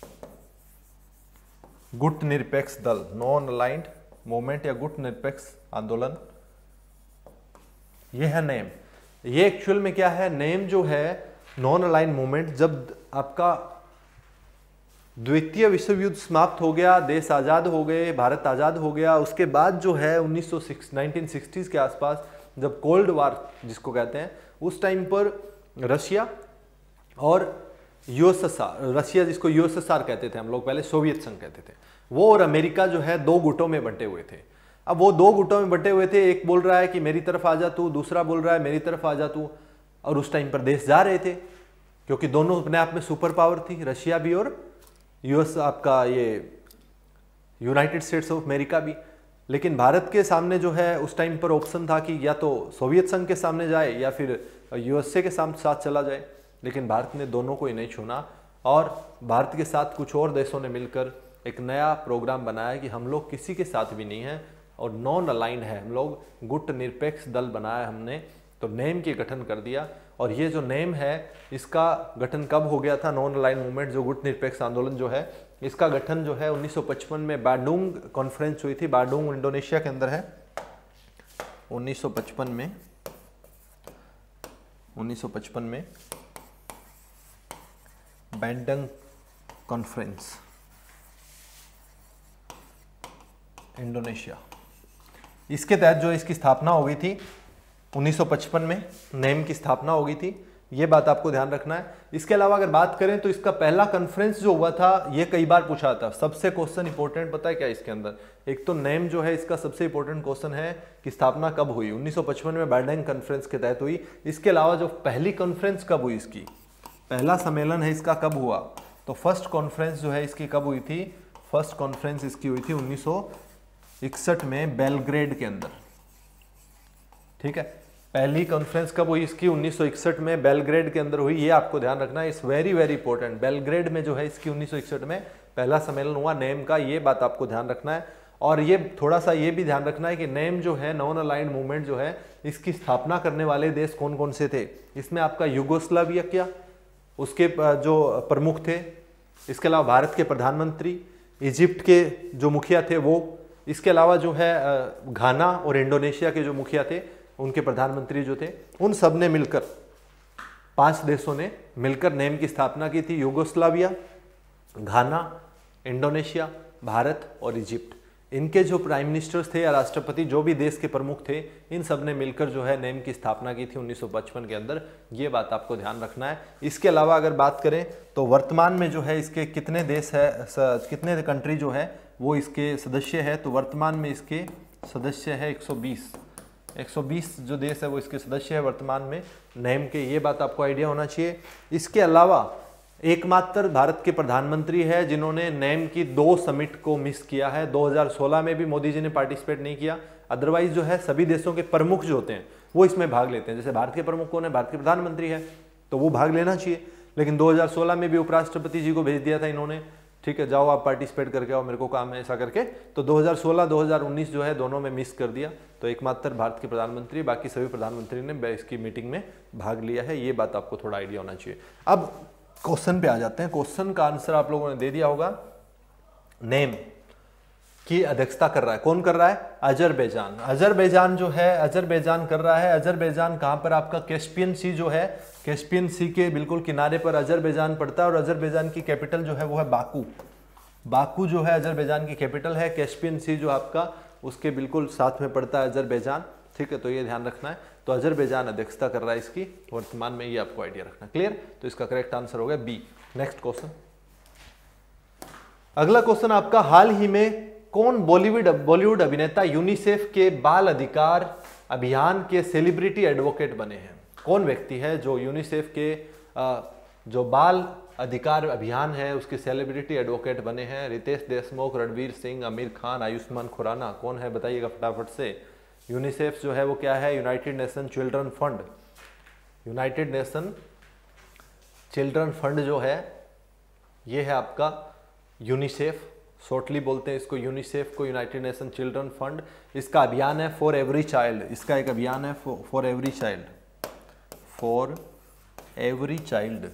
गुट निरपेक्ष दल। नॉन अलाइंड मूवमेंट या गुट निरपेक्ष आंदोलन, ये है नेम। ये एक्चुअल में क्या है? नेम जो है नॉन अलाइन मूवमेंट, जब आपका द्वितीय विश्व युद्ध समाप्त हो गया, देश आज़ाद हो गए, भारत आज़ाद हो गया, उसके बाद जो है उन्नीस सौ सिक्सटीज़ के आसपास जब कोल्ड वार जिसको कहते हैं, उस टाइम पर रशिया और यूएसएसआर, रशिया जिसको यूएसएसआर कहते थे हम लोग पहले, सोवियत संघ कहते थे, वो और अमेरिका जो है दो गुटों में बंटे हुए थे। अब वो दो गुटों में बंटे हुए थे, एक बोल रहा है कि मेरी तरफ आ जा तू, दूसरा बोल रहा है मेरी तरफ आ जा तू, और उस टाइम पर देश जा रहे थे क्योंकि दोनों अपने आप में सुपर पावर थी, रशिया भी और यूएस आपका ये यूनाइटेड स्टेट्स ऑफ अमेरिका भी। लेकिन भारत के सामने जो है उस टाइम पर ऑप्शन था कि या तो सोवियत संघ के सामने जाए या फिर यूएसए के साथ साथ चला जाए, लेकिन भारत ने दोनों को ही नहीं चुना और भारत के साथ कुछ और देशों ने मिलकर एक नया प्रोग्राम बनाया कि हम लोग किसी के साथ भी नहीं हैं और नॉन अलाइंड है, हम लोग गुट निरपेक्ष दल बनाया हमने, तो नेम के गठन कर दिया। और ये जो नेम है इसका गठन कब हो गया था, नॉन अलाइंड मूवमेंट जो गुट निरपेक्ष आंदोलन जो है इसका गठन जो है उन्नीस सौ पचपन में बांडुंग कॉन्फ्रेंस हुई थी, बांडुंग इंडोनेशिया के अंदर है। उन्नीस सौ पचपन में उन्नीस सौ पचपन में बांडुंग कॉन्फ्रेंस इंडोनेशिया, इसके तहत जो इसकी स्थापना हो गई थी उन्नीस सौ पचपन में, नेम की स्थापना हो गई थी, ये बात आपको ध्यान रखना है। इसके अलावा अगर बात करें तो इसका पहला कॉन्फ्रेंस जो हुआ था ये कई बार पूछा था, सबसे क्वेश्चन इंपॉर्टेंट पता है क्या इसके अंदर, एक तो नेम जो है इसका सबसे इंपॉर्टेंट क्वेश्चन है कि स्थापना कब हुई, उन्नीस सौ पचपन में बांडुंग कॉन्फ्रेंस के तहत हुई। इसके अलावा जो पहली कॉन्फ्रेंस कब हुई, इसकी पहला सम्मेलन है इसका कब हुआ, तो फर्स्ट कॉन्फ्रेंस जो है इसकी कब हुई थी, फर्स्ट कॉन्फ्रेंस इसकी हुई थी उन्नीस सौ इकसठ में बेलग्रेड के अंदर। ठीक है, पहली कॉन्फ्रेंस कब हुई इसकी, उन्नीस सौ इकसठ में बेलग्रेड के अंदर हुई, ये आपको ध्यान रखना है, इस वेरी वेरी इंपॉर्टेंट। बेलग्रेड में जो है इसकी उन्नीस सौ इकसठ में पहला सम्मेलन हुआ नेम का, ये बात आपको ध्यान रखना है। और ये थोड़ा सा ये भी ध्यान रखना है कि नेम जो है नॉन अलाइंड मूवमेंट जो है इसकी स्थापना करने वाले देश कौन कौन से थे, इसमें आपका युगोस्लाविया क्या उसके जो प्रमुख थे, इसके अलावा भारत के प्रधानमंत्री, इजिप्ट के जो मुखिया थे वो, इसके अलावा जो है घाना और इंडोनेशिया के जो मुखिया थे उनके प्रधानमंत्री जो थे, उन सब ने मिलकर, पांच देशों ने मिलकर नेम की स्थापना की थी। युगोस्लाविया, घाना, इंडोनेशिया, भारत और इजिप्ट, इनके जो प्राइम मिनिस्टर्स थे या राष्ट्रपति जो भी देश के प्रमुख थे, इन सब ने मिलकर जो है नेम की स्थापना की थी उन्नीस सौ पचपन के अंदर, ये बात आपको ध्यान रखना है। इसके अलावा अगर बात करें तो वर्तमान में जो है इसके कितने देश है, कितने कंट्री जो है वो इसके सदस्य है, तो वर्तमान में इसके सदस्य है एक सौ बीस, एक सौ बीस जो देश है वो इसके सदस्य है वर्तमान में नेम के, ये बात आपको आइडिया होना चाहिए। इसके अलावा एकमात्र भारत के प्रधानमंत्री है जिन्होंने नेम की दो समिट को मिस किया है, दो हज़ार सोलह में भी मोदी जी ने पार्टिसिपेट नहीं किया, अदरवाइज जो है सभी देशों के प्रमुख जो होते हैं वो इसमें भाग लेते हैं। जैसे भारत के प्रमुख कौन है, भारत के प्रधानमंत्री है, तो वो भाग लेना चाहिए, लेकिन दो हज़ार सोलह में भी उपराष्ट्रपति जी को भेज दिया था इन्होंने, ठीक है जाओ आप पार्टिसिपेट करके आओ, मेरे को काम है ऐसा करके, तो दो हज़ार सोलह दो हज़ार उन्नीस जो है दोनों में मिस कर दिया, तो एकमात्र भारत के प्रधानमंत्री, बाकी सभी प्रधानमंत्री ने इसकी मीटिंग में भाग लिया है, ये बात आपको थोड़ा आइडिया होना चाहिए। अब क्वेश्चन पे आ जाते हैं, क्वेश्चन का आंसर आप लोगों ने दे दिया होगा। नेम की अध्यक्षता कर रहा है, कौन कर रहा है, अजरबैजान, अजरबैजान जो है अजरबैजान कर रहा है। अजरबैजान कहाँ पर, आपका कैस्पियन सी जो है, कैस्पियन सी के बिल्कुल किनारे पर अजरबैजान पड़ता है, और अजरबैजान की कैपिटल जो है वो है बाकू, बाकू जो है अजरबैजान की कैपिटल है, कैस्पियन सी जो आपका उसके बिल्कुल साथ में पड़ता है अजरबैजान, ठीक है, तो ये ध्यान रखना है। तो अजरबैजान अध्यक्षता कर रहा है इसकी वर्तमान में, ये आपको आइडिया रखना, क्लियर। तो इसका करेक्ट आंसर हो गया बी। नेक्स्ट क्वेश्चन, अगला क्वेश्चन आपका, हाल ही में कौन बॉलीवुड बॉलीवुड अभिनेता यूनिसेफ के बाल अधिकार अभियान के सेलिब्रिटी एडवोकेट बने हैं, कौन व्यक्ति है जो यूनिसेफ के जो बाल अधिकार अभियान है उसके सेलिब्रिटी एडवोकेट बने हैं। रितेश देशमुख, रणवीर सिंह, आमिर खान, आयुष्मान खुराना, कौन है बताइएगा फटाफट से। यूनिसेफ जो है वो क्या है, united nation children fund, united nation children fund जो है ये है आपका यूनिसेफ, शॉर्टली बोलते हैं इसको यूनिसेफ को, यूनाइटेड नेशन चिल्ड्रन फंड। इसका अभियान है फॉर एवरी चाइल्ड, इसका एक अभियान है for every child, for every child.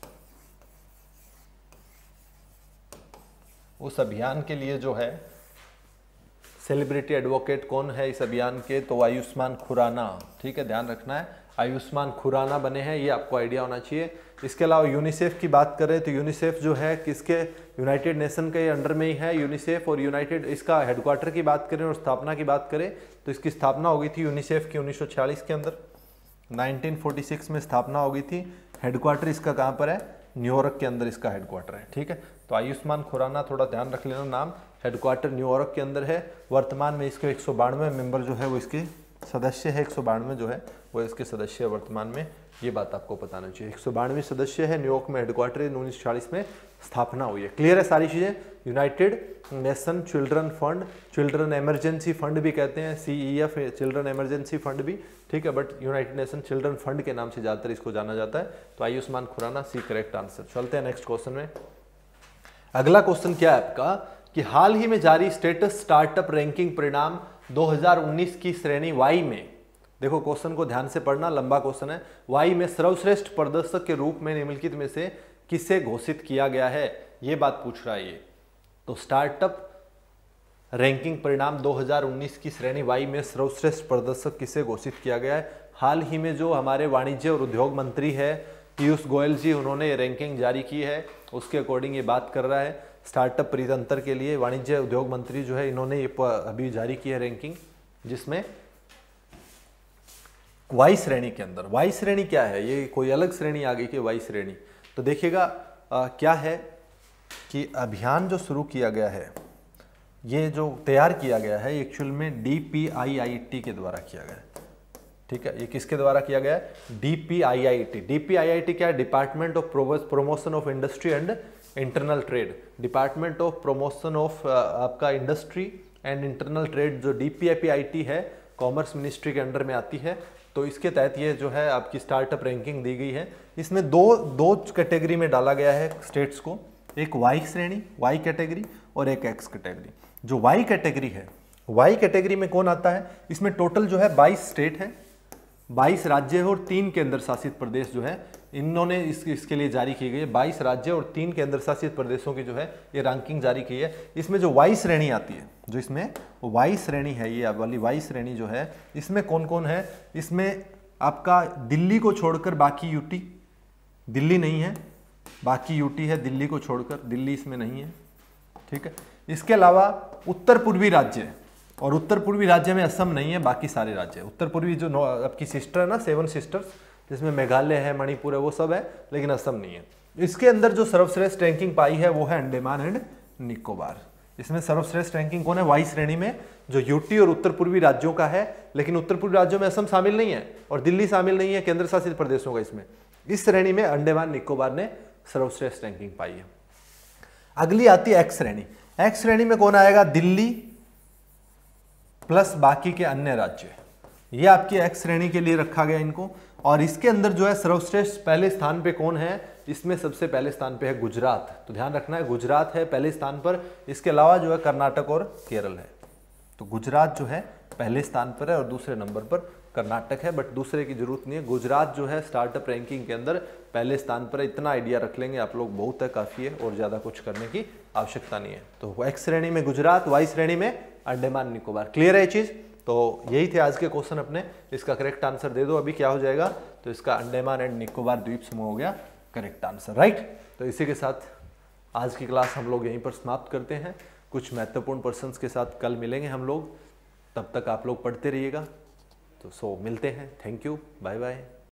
उस अभियान के लिए जो है सेलिब्रिटी एडवोकेट कौन है इस अभियान के, तो आयुष्मान खुराना, ठीक है ध्यान रखना है, आयुष्मान खुराना बने हैं, ये आपको आइडिया होना चाहिए। इसके अलावा यूनिसेफ की बात करें तो यूनिसेफ जो है किसके, यूनाइटेड नेशन के अंडर में ही है यूनिसेफ, और यूनाइटेड इसका हेडक्वार्टर की बात करें और स्थापना की बात करें तो इसकी स्थापना हो गई थी यूनिसेफ की उन्नीस सौ छियालीस के अंदर, नाइनटीन फोर्टी सिक्स में स्थापना हो गई थी। हेडक्वार्टर इसका कहाँ पर है, न्यूयॉर्क के अंदर इसका हेडक्वार्टर है, ठीक है। तो आयुष्मान खुराना थोड़ा ध्यान रख लेना नाम, हेडक्वार्टर न्यूयॉर्क के अंदर है। वर्तमान में इसके एक सौ बानवे मेंबर जो है वो इसके सदस्य है, एक सौ बानवे जो है वो इसके सदस्य है वर्तमान में, ये बात आपको बताना चाहिए। एक सौ बानवे सदस्य है, न्यूयॉर्क में हेडक्वार्टर, उन्नीस सौ छियालीस में स्थापना हुई है, क्लियर है सारी चीज़ें। United nation children fund, children emergency fund भी कहते हैं, C E F children emergency fund भी, ठीक है, but united nation children fund के नाम से ज़्यादातर इसको जाना जाता है। तो Ayushmann Khurrana, C correct answer. चलते हैं नेक्स्ट क्वेश्चन में। अगला क्वेश्चन क्या है आपका कि हाल ही में जारी स्टेटस स्टार्टअप रैंकिंग परिणाम दो हज़ार उन्नीस की श्रेणी वाई में, देखो क्वेश्चन को ध्यान से पढ़ना, लंबा क्वेश्चन है। वाई में सर्वश्रेष्ठ प्रदर्शक के रूप में निम्नलिखित में से किसे घोषित किया गया है, ये बात पूछ रहा है ये। तो स्टार्टअप रैंकिंग परिणाम दो हज़ार उन्नीस की श्रेणी वाई में सर्वश्रेष्ठ प्रदर्शक किसे घोषित किया गया है? हाल ही में जो हमारे वाणिज्य और उद्योग मंत्री है पीयूष गोयल जी, उन्होंने ये रैंकिंग जारी की है, उसके अकॉर्डिंग ये बात कर रहा है। स्टार्टअप परितंत्र के लिए वाणिज्य उद्योग मंत्री जो है इन्होंने ये अभी जारी की है रैंकिंग, जिसमें वाई श्रेणी के अंदर, वाई श्रेणी क्या है, ये कोई अलग श्रेणी आ गई कि वाई श्रेणी? तो देखिएगा क्या है कि अभियान जो शुरू किया गया है, ये जो तैयार किया गया है एक्चुअल में D P I I T के द्वारा किया गया है। ठीक है, ये किसके द्वारा किया गया है? D P I I T. D P I I T क्या है? Department of promotion of industry and internal trade. Department of promotion of आपका इंडस्ट्री एंड इंटरनल ट्रेड जो डी पी आई टी है, कॉमर्स मिनिस्ट्री के under में आती है। तो इसके तहत ये जो है आपकी स्टार्टअप रैंकिंग दी गई है। इसमें दो दो कैटेगरी में डाला गया है स्टेट्स को, एक वाई श्रेणी, वाई कैटेगरी, और एक एक्स कैटेगरी। जो वाई कैटेगरी है, वाई कैटेगरी में कौन आता है? इसमें टोटल जो है बाईस स्टेट है, बाईस राज्य है और तीन केंद्र शासित प्रदेश जो है इन्होंने इस, इसके लिए जारी की गई है। बाईस राज्य और तीन केंद्र शासित प्रदेशों की जो है ये रैंकिंग जारी की है। इसमें जो वाई श्रेणी आती है, जो इसमें वाई श्रेणी है, ये वाली वाई श्रेणी जो है, इसमें कौन कौन है? इसमें आपका दिल्ली को छोड़कर बाकी यूटी, दिल्ली नहीं है, बाकी यूटी है, दिल्ली को छोड़कर, दिल्ली इसमें नहीं है। ठीक है, इसके अलावा उत्तर पूर्वी राज्य, और उत्तर पूर्वी राज्य में असम नहीं है, बाकी सारे राज्य। उत्तर पूर्वी जो आपकी सिस्टर है ना, सेवन सिस्टर्स, जिसमें मेघालय है, मणिपुर है, वो सब है, लेकिन असम नहीं है। इसके अंदर जो सर्वश्रेष्ठ रैंकिंग पाई है वो है अंडमान एंड निकोबार। इसमें सर्वश्रेष्ठ रैंकिंग कौन है? वाई श्रेणी में जो यूटी और उत्तर पूर्वी राज्यों का है, लेकिन उत्तर पूर्वी राज्यों में असम शामिल नहीं है और दिल्ली शामिल नहीं है, केंद्र शासित प्रदेशों का। इसमें इस श्रेणी में अंडमान निकोबार ने सर्वश्रेष्ठ रैंकिंग पाई है। अगली आती है एक्स श्रेणी। एक्स श्रेणी में कौन आएगा? दिल्ली प्लस बाकी के अन्य राज्य, ये आपकी एक्स श्रेणी के लिए रखा गया इनको। और इसके अंदर जो है सर्वश्रेष्ठ पहले स्थान पे कौन है? इसमें सबसे पहले स्थान पे है गुजरात। तो ध्यान रखना है, गुजरात है पहले स्थान पर। इसके अलावा जो है कर्नाटक और केरल है। तो गुजरात जो है पहले स्थान पर है और दूसरे नंबर पर कर्नाटक है, बट दूसरे की जरूरत नहीं है। गुजरात जो है स्टार्टअप रैंकिंग के अंदर पहले स्थान पर है। इतना आइडिया रख लेंगे आप लोग, बहुत है, काफ़ी है, और ज़्यादा कुछ करने की आवश्यकता नहीं है। तो एक्स श्रेणी में गुजरात, वाई श्रेणी में अंडमान निकोबार। क्लियर है ये चीज़? तो यही थे आज के क्वेश्चन अपने। इसका करेक्ट आंसर दे दो अभी, क्या हो जाएगा? तो इसका अंडमान एंड निकोबार द्वीप समूह हो गया करेक्ट आंसर, राइट। तो इसी के साथ आज की क्लास हम लोग यहीं पर समाप्त करते हैं। कुछ महत्वपूर्ण पर्सन्स के साथ कल मिलेंगे हम लोग, तब तक आप लोग पढ़ते रहिएगा। तो सो मिलते हैं, थैंक यू, बाय बाय।